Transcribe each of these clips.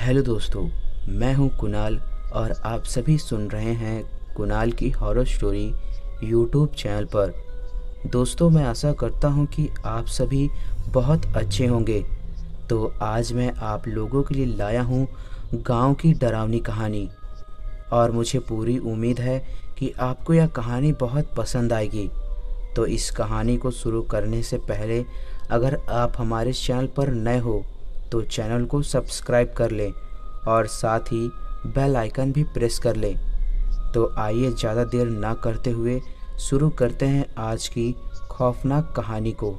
Hello दोस्तों, मैं हूं कुणाल और आप सभी सुन रहे हैं कुणाल की हॉरर स्टोरी यूट्यूब चैनल पर। दोस्तों, मैं आशा करता हूं कि आप सभी बहुत अच्छे होंगे। तो आज मैं आप लोगों के लिए लाया हूं गांव की डरावनी कहानी और मुझे पूरी उम्मीद है कि आपको यह कहानी बहुत पसंद आएगी। तो इस कहानी को शुरू करने से पहले अगर आप हमारे चैनल पर नए हो तो चैनल को सब्सक्राइब कर लें और साथ ही बेल आइकन भी प्रेस कर लें। तो आइए ज़्यादा देर ना करते हुए शुरू करते हैं आज की खौफनाक कहानी को।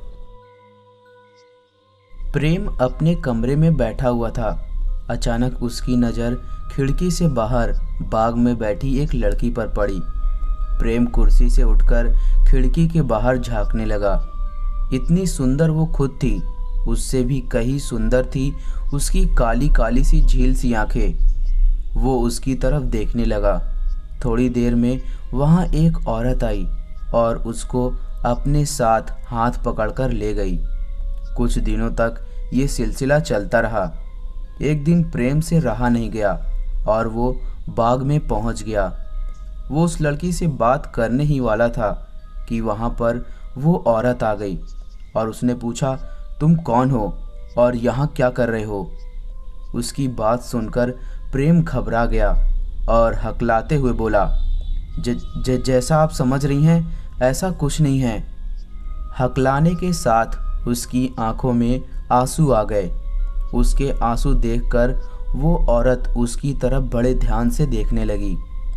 प्रेम अपने कमरे में बैठा हुआ था। अचानक उसकी नज़र खिड़की से बाहर बाग में बैठी एक लड़की पर पड़ी। प्रेम कुर्सी से उठकर खिड़की के बाहर झांकने लगा। इतनी सुंदर वो खुद थी, उससे भी कहीं सुंदर थी उसकी काली काली सी झील सी आंखें। वो उसकी तरफ देखने लगा। थोड़ी देर में वहाँ एक औरत आई और उसको अपने साथ हाथ पकड़कर ले गई। कुछ दिनों तक ये सिलसिला चलता रहा। एक दिन प्रेम से रहा नहीं गया और वो बाग में पहुँच गया। वो उस लड़की से बात करने ही वाला था कि वहाँ पर वो औरत आ गई और उसने पूछा, तुम कौन हो और यहाँ क्या कर रहे हो? उसकी बात सुनकर प्रेम घबरा गया और हकलाते हुए बोला, जैसा आप समझ रही हैं ऐसा कुछ नहीं है। हकलाने के साथ उसकी आंखों में आंसू आ गए। उसके आंसू देखकर वो औरत उसकी तरफ बड़े ध्यान से देखने लगी।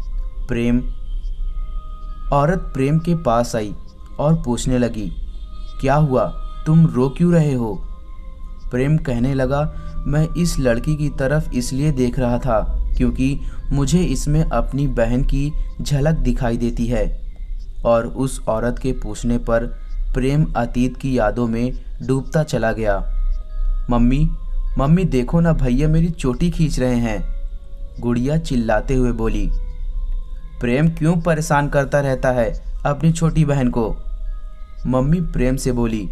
औरत प्रेम के पास आई और पूछने लगी, क्या हुआ, तुम रो क्यों रहे हो? प्रेम कहने लगा, मैं इस लड़की की तरफ इसलिए देख रहा था क्योंकि मुझे इसमें अपनी बहन की झलक दिखाई देती है। और उस औरत के पूछने पर प्रेम अतीत की यादों में डूबता चला गया। मम्मी देखो ना, भैया मेरी चोटी खींच रहे हैं, गुड़िया चिल्लाते हुए बोली। प्रेम क्यों परेशान करता रहता है अपनी छोटी बहन को? मम्मी प्रेम से बोली,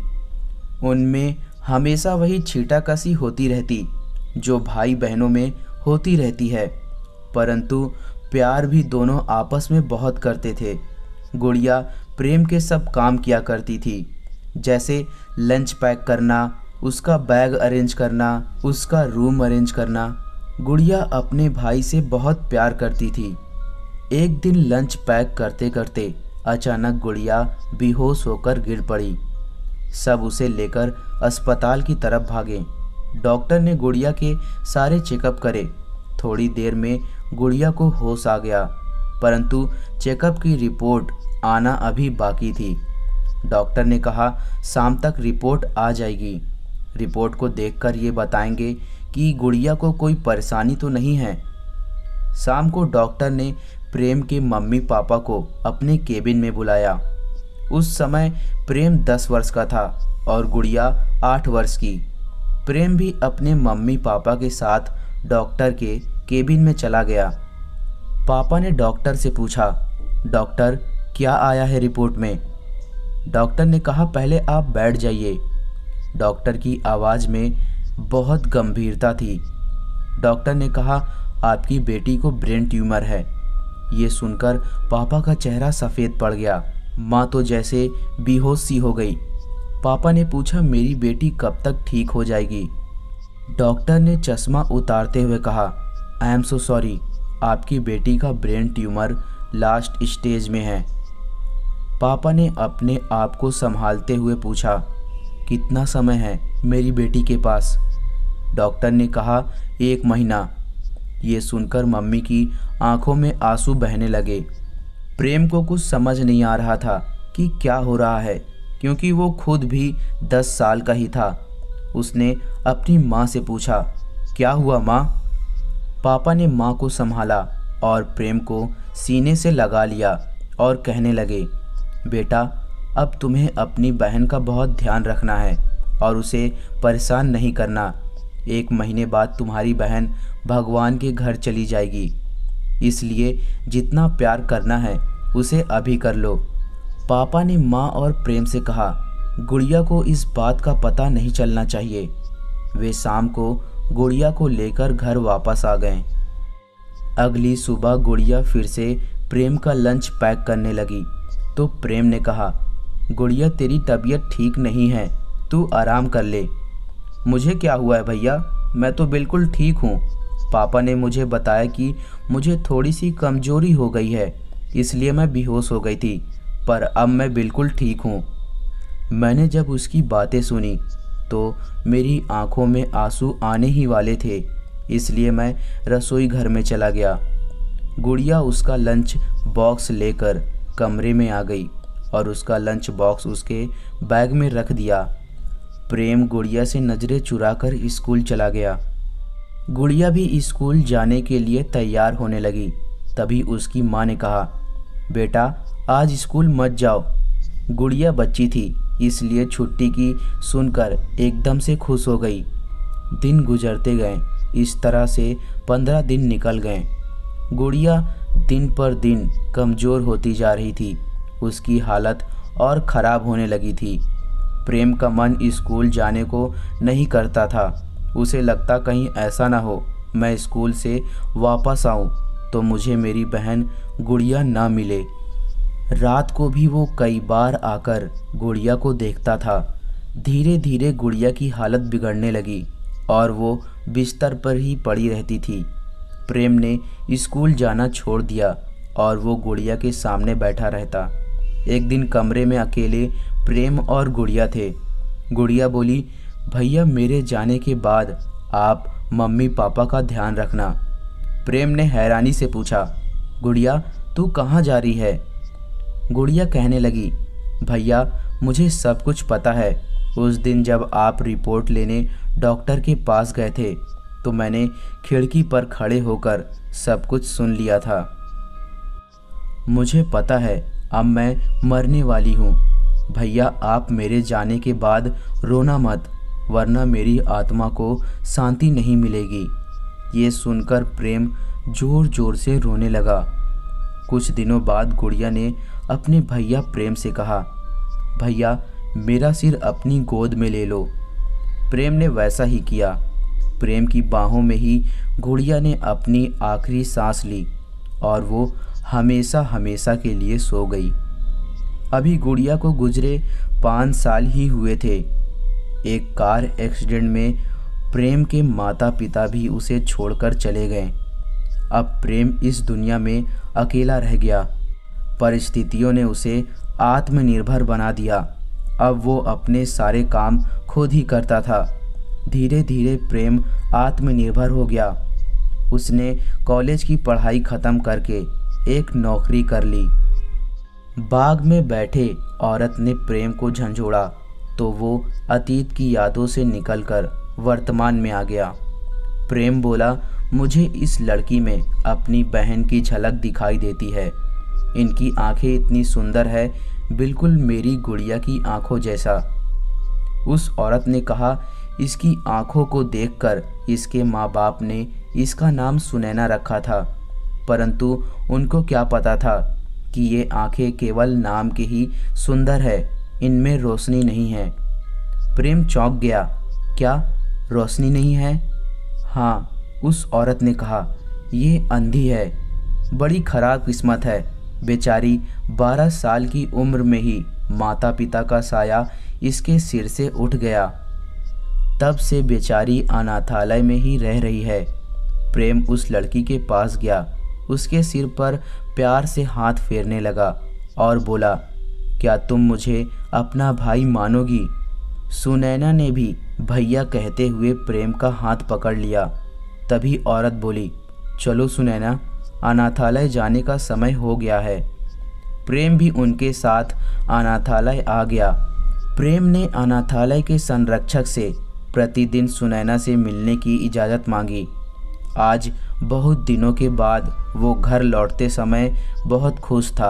उनमें हमेशा वही छींटाकशी होती रहती जो भाई बहनों में होती रहती है, परंतु प्यार भी दोनों आपस में बहुत करते थे। गुड़िया प्रेम के सब काम किया करती थी, जैसे लंच पैक करना, उसका बैग अरेंज करना, उसका रूम अरेंज करना। गुड़िया अपने भाई से बहुत प्यार करती थी। एक दिन लंच पैक करते करते अचानक गुड़िया बेहोश होकर गिर पड़ी। सब उसे लेकर अस्पताल की तरफ भागे। डॉक्टर ने गुड़िया के सारे चेकअप करे। थोड़ी देर में गुड़िया को होश आ गया, परंतु चेकअप की रिपोर्ट आना अभी बाकी थी। डॉक्टर ने कहा शाम तक रिपोर्ट आ जाएगी। रिपोर्ट को देखकर ये बताएंगे कि गुड़िया को कोई परेशानी तो नहीं है। शाम को डॉक्टर ने प्रेम के मम्मी पापा को अपने केबिन में बुलाया। उस समय प्रेम 10 वर्ष का था और गुड़िया 8 वर्ष की। प्रेम भी अपने मम्मी पापा के साथ डॉक्टर के केबिन में चला गया। पापा ने डॉक्टर से पूछा, डॉक्टर क्या आया है रिपोर्ट में? डॉक्टर ने कहा, पहले आप बैठ जाइए। डॉक्टर की आवाज़ में बहुत गंभीरता थी। डॉक्टर ने कहा, आपकी बेटी को ब्रेन ट्यूमर है। ये सुनकर पापा का चेहरा सफ़ेद पड़ गया। माँ तो जैसे बेहोश सी हो गई। पापा ने पूछा, मेरी बेटी कब तक ठीक हो जाएगी? डॉक्टर ने चश्मा उतारते हुए कहा, आई एम सो सॉरी, आपकी बेटी का ब्रेन ट्यूमर लास्ट स्टेज में है। पापा ने अपने आप को संभालते हुए पूछा, कितना समय है मेरी बेटी के पास? डॉक्टर ने कहा, 1 महीना। ये सुनकर मम्मी की आंखों में आंसू बहने लगे। प्रेम को कुछ समझ नहीं आ रहा था कि क्या हो रहा है, क्योंकि वो खुद भी 10 साल का ही था। उसने अपनी माँ से पूछा, क्या हुआ माँ? पापा ने माँ को संभाला और प्रेम को सीने से लगा लिया और कहने लगे, बेटा अब तुम्हें अपनी बहन का बहुत ध्यान रखना है और उसे परेशान नहीं करना। 1 महीने बाद तुम्हारी बहन भगवान के घर चली जाएगी, इसलिए जितना प्यार करना है उसे अभी कर लो। पापा ने माँ और प्रेम से कहा, गुड़िया को इस बात का पता नहीं चलना चाहिए। वे शाम को गुड़िया को लेकर घर वापस आ गए। अगली सुबह गुड़िया फिर से प्रेम का लंच पैक करने लगी तो प्रेम ने कहा, गुड़िया तेरी तबीयत ठीक नहीं है, तू आराम कर ले। मुझे क्या हुआ है भैया, मैं तो बिल्कुल ठीक हूँ। पापा ने मुझे बताया कि मुझे थोड़ी सी कमजोरी हो गई है, इसलिए मैं बेहोश हो गई थी, पर अब मैं बिल्कुल ठीक हूँ। मैंने जब उसकी बातें सुनी तो मेरी आंखों में आंसू आने ही वाले थे, इसलिए मैं रसोई घर में चला गया। गुड़िया उसका लंच बॉक्स लेकर कमरे में आ गई और उसका लंच बॉक्स उसके बैग में रख दिया। प्रेम गुड़िया से नज़रें चुराकर स्कूल चला गया। गुड़िया भी स्कूल जाने के लिए तैयार होने लगी। तभी उसकी माँ ने कहा, बेटा आज स्कूल मत जाओ। गुड़िया बच्ची थी, इसलिए छुट्टी की सुनकर एकदम से खुश हो गई। दिन गुजरते गए, इस तरह से 15 दिन निकल गए। गुड़िया दिन पर दिन कमज़ोर होती जा रही थी, उसकी हालत और ख़राब होने लगी थी। प्रेम का मन स्कूल जाने को नहीं करता था। उसे लगता कहीं ऐसा ना हो मैं स्कूल से वापस आऊं तो मुझे मेरी बहन गुड़िया ना मिले। रात को भी वो कई बार आकर गुड़िया को देखता था। धीरे धीरे गुड़िया की हालत बिगड़ने लगी और वो बिस्तर पर ही पड़ी रहती थी। प्रेम ने स्कूल जाना छोड़ दिया और वो गुड़िया के सामने बैठा रहता। एक दिन कमरे में अकेले प्रेम और गुड़िया थे। गुड़िया बोली, भैया मेरे जाने के बाद आप मम्मी पापा का ध्यान रखना। प्रेम ने हैरानी से पूछा, गुड़िया तू कहाँ जा रही है? गुड़िया कहने लगी, भैया मुझे सब कुछ पता है। उस दिन जब आप रिपोर्ट लेने डॉक्टर के पास गए थे तो मैंने खिड़की पर खड़े होकर सब कुछ सुन लिया था। मुझे पता है अब मैं मरने वाली हूँ। भैया आप मेरे जाने के बाद रोना मत, वरना मेरी आत्मा को शांति नहीं मिलेगी। ये सुनकर प्रेम ज़ोर ज़ोर से रोने लगा। कुछ दिनों बाद गुड़िया ने अपने भैया प्रेम से कहा, भैया मेरा सिर अपनी गोद में ले लो। प्रेम ने वैसा ही किया। प्रेम की बाहों में ही गुड़िया ने अपनी आखिरी सांस ली और वो हमेशा हमेशा के लिए सो गई। अभी गुड़िया को गुजरे 5 साल ही हुए थे। एक कार एक्सीडेंट में प्रेम के माता पिता भी उसे छोड़कर चले गए। अब प्रेम इस दुनिया में अकेला रह गया। परिस्थितियों ने उसे आत्मनिर्भर बना दिया। अब वो अपने सारे काम खुद ही करता था। धीरे धीरे प्रेम आत्मनिर्भर हो गया। उसने कॉलेज की पढ़ाई ख़त्म करके एक नौकरी कर ली। बाग में बैठे औरत ने प्रेम को झंझोड़ा तो वो अतीत की यादों से निकलकर वर्तमान में आ गया। प्रेम बोला, मुझे इस लड़की में अपनी बहन की झलक दिखाई देती है। इनकी आंखें इतनी सुंदर है, बिल्कुल मेरी गुड़िया की आंखों जैसा। उस औरत ने कहा, इसकी आंखों को देखकर इसके माँ बाप ने इसका नाम सुनैना रखा था, परंतु उनको क्या पता था कि ये आंखें केवल नाम के ही सुंदर है, इनमें रोशनी नहीं है। प्रेम चौंक गया, क्या रोशनी नहीं है? हाँ, उस औरत ने कहा, ये अंधी है। बड़ी खराब किस्मत है, बेचारी 12 साल की उम्र में ही माता पिता का साया इसके सिर से उठ गया। तब से बेचारी अनाथालय में ही रह रही है। प्रेम उस लड़की के पास गया, उसके सिर पर प्यार से हाथ फेरने लगा और बोला, क्या तुम मुझे अपना भाई मानोगी? सुनैना ने भी भैया कहते हुए प्रेम का हाथ पकड़ लिया। तभी औरत बोली, चलो सुनैना, अनाथालय जाने का समय हो गया है। प्रेम भी उनके साथ अनाथालय आ गया। प्रेम ने अनाथालय के संरक्षक से प्रतिदिन सुनैना से मिलने की इजाज़त मांगी। आज बहुत दिनों के बाद वो घर लौटते समय बहुत खुश था।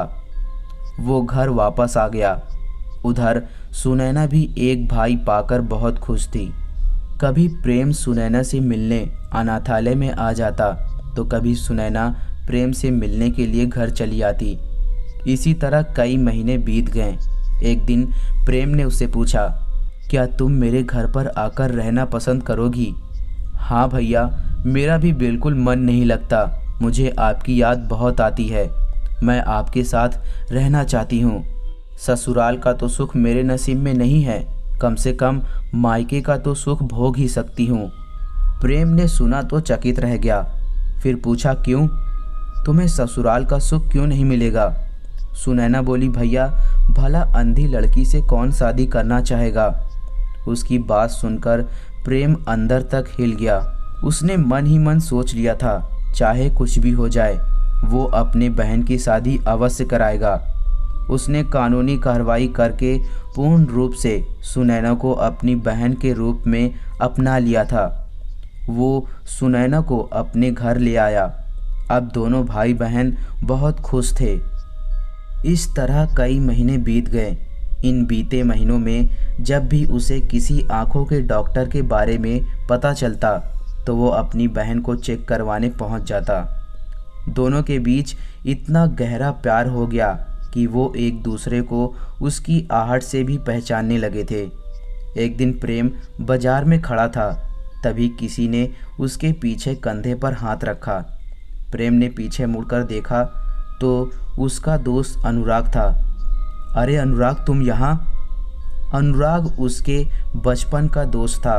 वो घर वापस आ गया। उधर सुनैना भी एक भाई पाकर बहुत खुश थी। कभी प्रेम सुनैना से मिलने अनाथालय में आ जाता तो कभी सुनैना प्रेम से मिलने के लिए घर चली आती। इसी तरह कई महीने बीत गए। एक दिन प्रेम ने उससे पूछा, क्या तुम मेरे घर पर आकर रहना पसंद करोगी? हाँ भैया, मेरा भी बिल्कुल मन नहीं लगता। मुझे आपकी याद बहुत आती है। मैं आपके साथ रहना चाहती हूँ। ससुराल का तो सुख मेरे नसीब में नहीं है, कम से कम मायके का तो सुख भोग ही सकती हूँ। प्रेम ने सुना तो चकित रह गया। फिर पूछा, क्यों? तुम्हें ससुराल का सुख क्यों नहीं मिलेगा? सुनैना बोली, भैया भला अंधी लड़की से कौन शादी करना चाहेगा? उसकी बात सुनकर प्रेम अंदर तक हिल गया। उसने मन ही मन सोच लिया था, चाहे कुछ भी हो जाए वो अपने बहन की शादी अवश्य कराएगा। उसने कानूनी कार्रवाई करके पूर्ण रूप से सुनैना को अपनी बहन के रूप में अपना लिया था। वो सुनैना को अपने घर ले आया। अब दोनों भाई बहन बहुत खुश थे। इस तरह कई महीने बीत गए। इन बीते महीनों में जब भी उसे किसी आंखों के डॉक्टर के बारे में पता चलता तो वो अपनी बहन को चेक करवाने पहुंच जाता। दोनों के बीच इतना गहरा प्यार हो गया कि वो एक दूसरे को उसकी आहट से भी पहचानने लगे थे। एक दिन प्रेम बाजार में खड़ा था, तभी किसी ने उसके पीछे कंधे पर हाथ रखा। प्रेम ने पीछे मुड़कर देखा तो उसका दोस्त अनुराग था। अरे अनुराग, तुम यहाँ? अनुराग उसके बचपन का दोस्त था।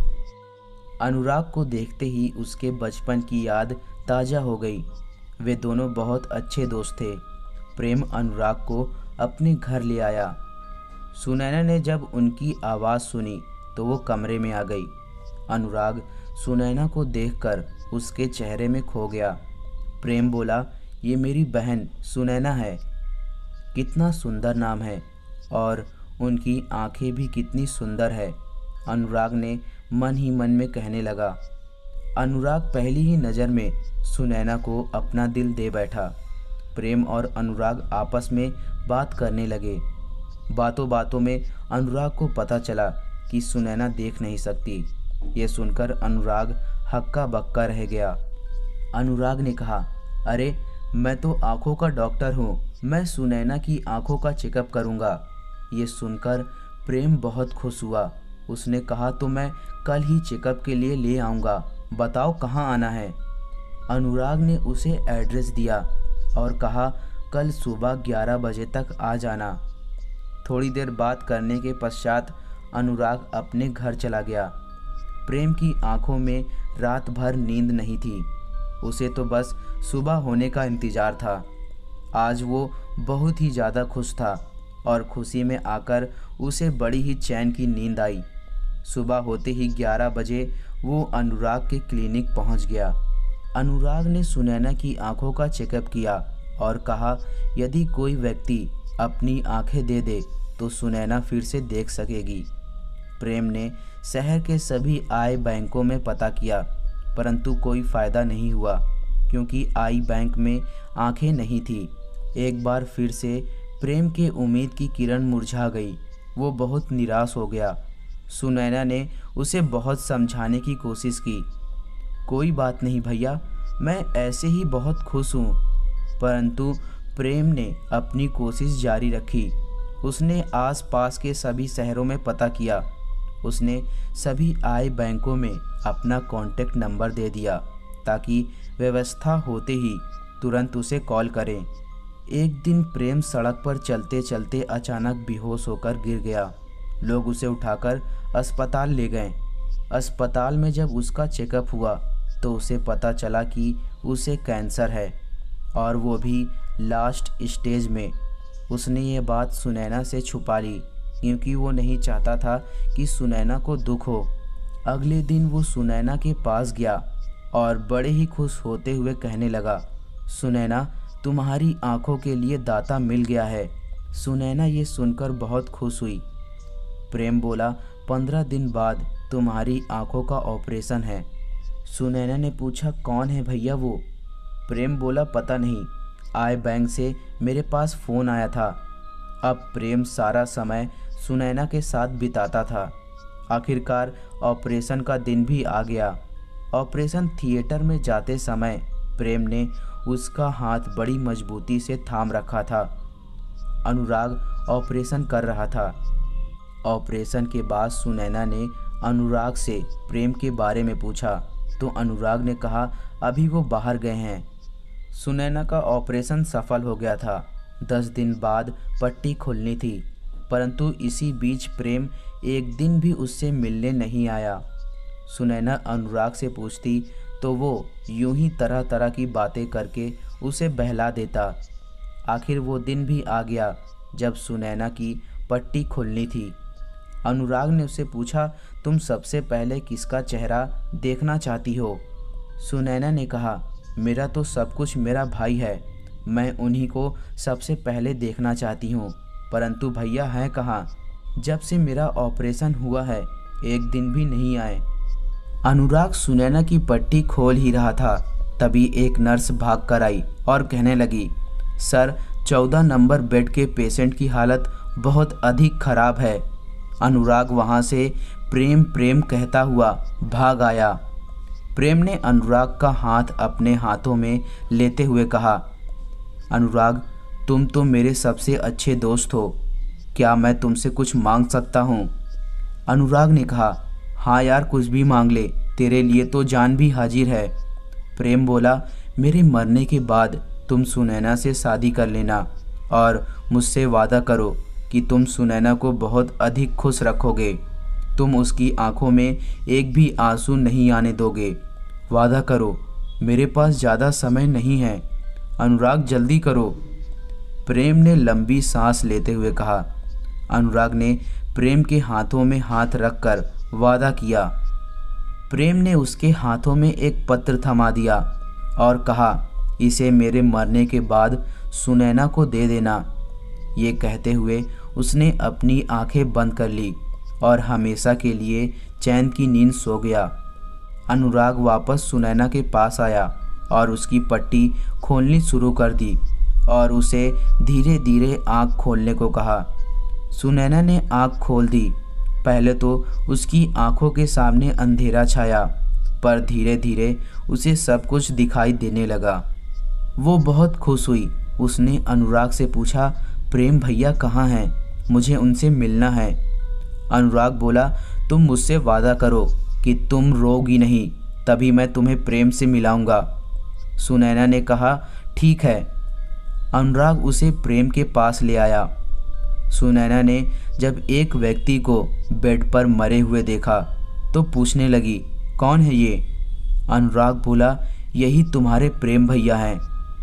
अनुराग को देखते ही उसके बचपन की याद ताज़ा हो गई। वे दोनों बहुत अच्छे दोस्त थे। प्रेम अनुराग को अपने घर ले आया। सुनैना ने जब उनकी आवाज़ सुनी तो वो कमरे में आ गई। अनुराग सुनैना को देखकर उसके चेहरे में खो गया। प्रेम बोला, ये मेरी बहन सुनैना है। कितना सुंदर नाम है और उनकी आंखें भी कितनी सुंदर है। अनुराग ने मन ही मन में कहने लगा। अनुराग पहली ही नज़र में सुनैना को अपना दिल दे बैठा। प्रेम और अनुराग आपस में बात करने लगे। बातों बातों में अनुराग को पता चला कि सुनैना देख नहीं सकती। ये सुनकर अनुराग हक्का बक्का रह गया। अनुराग ने कहा, अरे मैं तो आँखों का डॉक्टर हूँ, मैं सुनैना की आँखों का चेकअप करूँगा। ये सुनकर प्रेम बहुत खुश हुआ। उसने कहा, तो मैं कल ही चेकअप के लिए ले आऊँगा, बताओ कहाँ आना है। अनुराग ने उसे एड्रेस दिया और कहा, कल सुबह 11 बजे तक आ जाना। थोड़ी देर बात करने के पश्चात अनुराग अपने घर चला गया। प्रेम की आंखों में रात भर नींद नहीं थी। उसे तो बस सुबह होने का इंतज़ार था। आज वो बहुत ही ज़्यादा खुश था और खुशी में आकर उसे बड़ी ही चैन की नींद आई। सुबह होते ही 11 बजे वो अनुराग के क्लिनिक पहुंच गया। अनुराग ने सुनैना की आंखों का चेकअप किया और कहा, यदि कोई व्यक्ति अपनी आंखें दे दे तो सुनैना फिर से देख सकेगी। प्रेम ने शहर के सभी आई बैंकों में पता किया, परंतु कोई फ़ायदा नहीं हुआ क्योंकि आई बैंक में आंखें नहीं थी। एक बार फिर से प्रेम के उम्मीद की किरण मुरझा गई। वो बहुत निराश हो गया। सुनैना ने उसे बहुत समझाने की कोशिश की। कोई बात नहीं भैया, मैं ऐसे ही बहुत खुश हूँ। परंतु प्रेम ने अपनी कोशिश जारी रखी। उसने आसपास के सभी शहरों में पता किया। उसने सभी आई बैंकों में अपना कॉन्टैक्ट नंबर दे दिया ताकि व्यवस्था होते ही तुरंत उसे कॉल करें। एक दिन प्रेम सड़क पर चलते चलते अचानक बेहोश होकर गिर गया। लोग उसे उठाकर अस्पताल ले गए। अस्पताल में जब उसका चेकअप हुआ तो उसे पता चला कि उसे कैंसर है और वो भी लास्ट स्टेज में। उसने ये बात सुनैना से छुपा ली क्योंकि वो नहीं चाहता था कि सुनैना को दुख हो। अगले दिन वो सुनैना के पास गया और बड़े ही खुश होते हुए कहने लगा, सुनैना, तुम्हारी आंखों के लिए दाता मिल गया है। सुनैना ये सुनकर बहुत खुश हुई। प्रेम बोला, 15 दिन बाद तुम्हारी आंखों का ऑपरेशन है। सुनैना ने पूछा, कौन है भैया वो? प्रेम बोला, पता नहीं, आई बैंक से मेरे पास फ़ोन आया था। अब प्रेम सारा समय सुनैना के साथ बिताता था। आखिरकार ऑपरेशन का दिन भी आ गया। ऑपरेशन थिएटर में जाते समय प्रेम ने उसका हाथ बड़ी मजबूती से थाम रखा था। अनुराग ऑपरेशन कर रहा था। ऑपरेशन के बाद सुनैना ने अनुराग से प्रेम के बारे में पूछा तो अनुराग ने कहा अभी वो बाहर गए हैं। सुनैना का ऑपरेशन सफल हो गया था। 10 दिन बाद पट्टी खुलनी थी, परंतु इसी बीच प्रेम एक दिन भी उससे मिलने नहीं आया। सुनैना अनुराग से पूछती तो वो यूं ही तरह तरह की बातें करके उसे बहला देता। आखिर वो दिन भी आ गया जब सुनैना की पट्टी खुलनी थी। अनुराग ने उससे पूछा तुम सबसे पहले किसका चेहरा देखना चाहती हो? सुनैना ने कहा मेरा तो सब कुछ मेरा भाई है, मैं उन्हीं को सबसे पहले देखना चाहती हूँ, परंतु भैया हैं कहाँ? जब से मेरा ऑपरेशन हुआ है एक दिन भी नहीं आए। अनुराग सुनैना की पट्टी खोल ही रहा था, तभी एक नर्स भाग कर आई और कहने लगी सर 14 नंबर बेड के पेशेंट की हालत बहुत अधिक खराब है। अनुराग वहां से प्रेम प्रेम कहता हुआ भाग आया। प्रेम ने अनुराग का हाथ अपने हाथों में लेते हुए कहा अनुराग तुम तो मेरे सबसे अच्छे दोस्त हो, क्या मैं तुमसे कुछ मांग सकता हूँ? अनुराग ने कहा हाँ यार कुछ भी मांग ले, तेरे लिए तो जान भी हाजिर है। प्रेम बोला मेरे मरने के बाद तुम सुनैना से शादी कर लेना और मुझसे वादा करो कि तुम सुनैना को बहुत अधिक खुश रखोगे, तुम उसकी आंखों में एक भी आंसू नहीं आने दोगे, वादा करो, मेरे पास ज़्यादा समय नहीं है, अनुराग जल्दी करो। प्रेम ने लंबी सांस लेते हुए कहा। अनुराग ने प्रेम के हाथों में हाथ रखकर वादा किया। प्रेम ने उसके हाथों में एक पत्र थमा दिया और कहा इसे मेरे मरने के बाद सुनैना को दे देना। ये कहते हुए उसने अपनी आंखें बंद कर ली और हमेशा के लिए चैन की नींद सो गया। अनुराग वापस सुनैना के पास आया और उसकी पट्टी खोलनी शुरू कर दी और उसे धीरे धीरे आँख खोलने को कहा। सुनैना ने आँख खोल दी। पहले तो उसकी आंखों के सामने अंधेरा छाया, पर धीरे धीरे उसे सब कुछ दिखाई देने लगा। वो बहुत खुश हुई। उसने अनुराग से पूछा प्रेम भैया कहाँ हैं, मुझे उनसे मिलना है। अनुराग बोला तुम मुझसे वादा करो कि तुम रोगी नहीं, तभी मैं तुम्हें प्रेम से मिलाऊंगा। सुनैना ने कहा ठीक है। अनुराग उसे प्रेम के पास ले आया। सुनैना ने जब एक व्यक्ति को बेड पर मरे हुए देखा तो पूछने लगी कौन है ये? अनुराग बोला यही तुम्हारे प्रेम भैया हैं।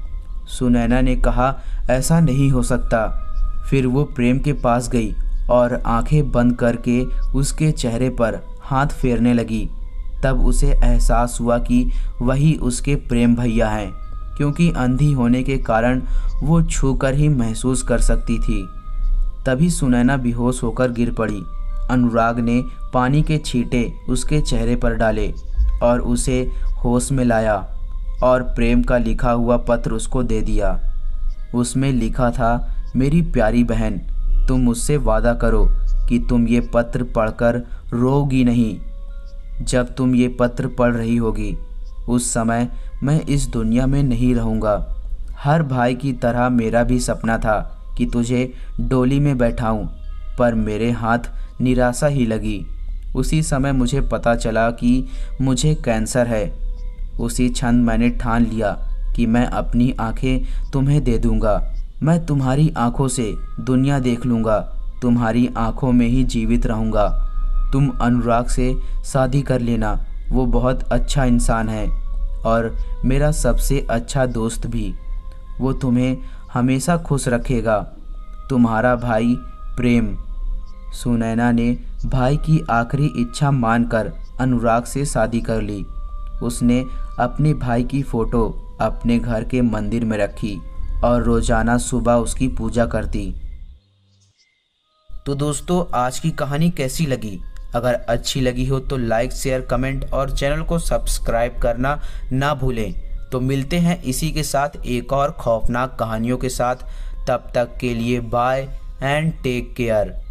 सुनैना ने कहा ऐसा नहीं हो सकता। फिर वो प्रेम के पास गई और आंखें बंद करके उसके चेहरे पर हाथ फेरने लगी। तब उसे एहसास हुआ कि वही उसके प्रेम भैया हैं, क्योंकि अंधी होने के कारण वो छूकर ही महसूस कर सकती थी। तभी सुनैना बेहोश होकर गिर पड़ी। अनुराग ने पानी के छींटे उसके चेहरे पर डाले और उसे होश में लाया और प्रेम का लिखा हुआ पत्र उसको दे दिया। उसमें लिखा था मेरी प्यारी बहन, तुम मुझसे वादा करो कि तुम ये पत्र पढ़कर रोओगी नहीं। जब तुम ये पत्र पढ़ रही होगी उस समय मैं इस दुनिया में नहीं रहूँगा। हर भाई की तरह मेरा भी सपना था कि तुझे डोली में बैठाऊं, पर मेरे हाथ निराशा ही लगी। उसी समय मुझे पता चला कि मुझे कैंसर है। उसी क्षण मैंने ठान लिया कि मैं अपनी आंखें तुम्हें दे दूंगा। मैं तुम्हारी आंखों से दुनिया देख लूँगा, तुम्हारी आंखों में ही जीवित रहूँगा। तुम अनुराग से शादी कर लेना, वो बहुत अच्छा इंसान है और मेरा सबसे अच्छा दोस्त भी। वो तुम्हें हमेशा खुश रखेगा। तुम्हारा भाई प्रेम। सुनैना ने भाई की आखिरी इच्छा मानकर अनुराग से शादी कर ली। उसने अपने भाई की फ़ोटो अपने घर के मंदिर में रखी और रोज़ाना सुबह उसकी पूजा करती। तो दोस्तों आज की कहानी कैसी लगी? अगर अच्छी लगी हो तो लाइक शेयर कमेंट और चैनल को सब्सक्राइब करना ना भूलें। तो मिलते हैं इसी के साथ एक और खौफनाक कहानियों के साथ। तब तक के लिए बाय एंड टेक केयर।